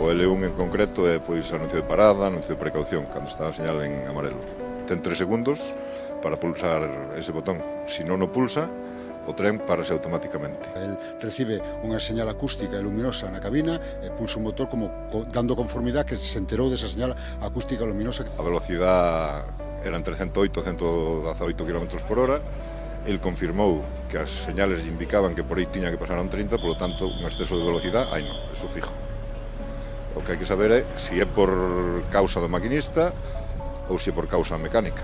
O L1 en concreto é pois anuncio de parada, anuncio de precaución, cando está a señal en amarelo. Ten 3 segundos para pulsar ese botón. Se non o pulsa, o tren parase automáticamente. El recibe unha señal acústica e luminosa na cabina e pulsa un motor como dando conformidade que se enterou desa señal acústica e luminosa. A velocidade era entre 108 e 118 km por hora. El confirmou que as señales indicaban que por aí tiña que pasar a un 30, polo tanto, un exceso de velocidade, non, eso fijo. O que hai que saber é se é por causa do maquinista ou se é por causa mecánica.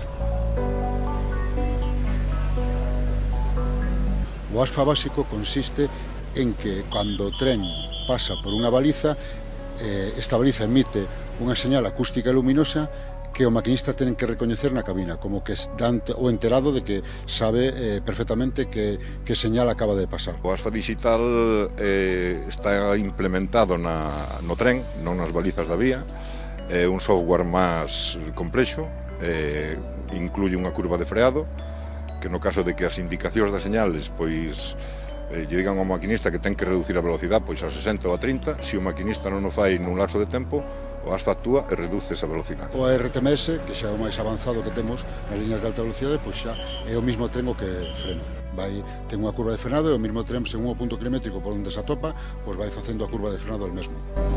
O ASFA básico consiste en que cando o tren pasa por unha baliza, esta baliza emite unha señal acústica e luminosa que o maquinista ten que recoñecer na cabina, como que dan o enterado de que sabe perfectamente que señal acaba de pasar. O ASFA digital está implementado no tren, non nas balizas da vía, é un software máis complexo, incluye unha curva de freado, que no caso de que as indicacións das señales pois lle digan ao maquinista que ten que reducir a velocidade pois a 60 ou a 30, se o maquinista non o fai nun lapso de tempo, o ASFA actúa e reduce esa velocidade. O RTMS, que xa é o máis avanzado que temos nas liñas de alta velocidade, pois xa é o mismo tren o que frena. Ten unha curva de frenado e o mismo tren, según o punto kilométrico por onde se atopa, pois vai facendo a curva de frenado el mesmo.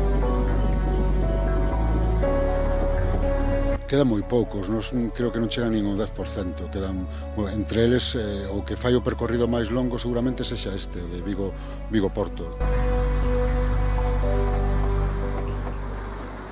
Quedan moi poucos, creo que non chegan nin ao 10%, quedan, entre eles, o que fai o percorrido máis longo seguramente sexa este, de Vigo-Porto.